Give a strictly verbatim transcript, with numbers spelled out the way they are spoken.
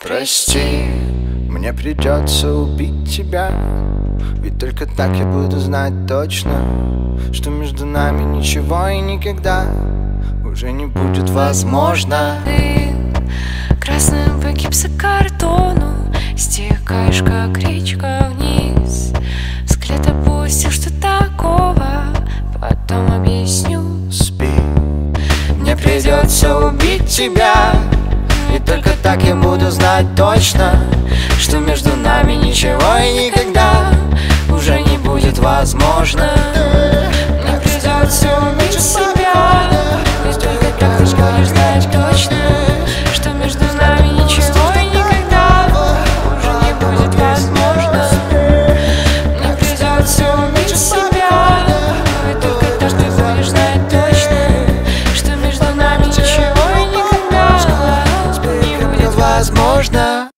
Прости, мне придется убить тебя, ведь только так я буду знать точно, что между нами ничего и никогда уже не будет возможно. Ты красным по гипсокартону стекаешь, как речка, вниз. Взгляд опустил, что такого, потом объясню. Спи, мне придется убить тебя, и только так я буду знать точно, что между нами ничего и никогда уже не будет возможно. Мне придется убить себя, и только так ты будешь знать точно, что между нами ничего и никогда уже не будет возможно. Мне придется убить себя, и только так ты будешь знать точно, что между нами ничего и никогда не будет возможно.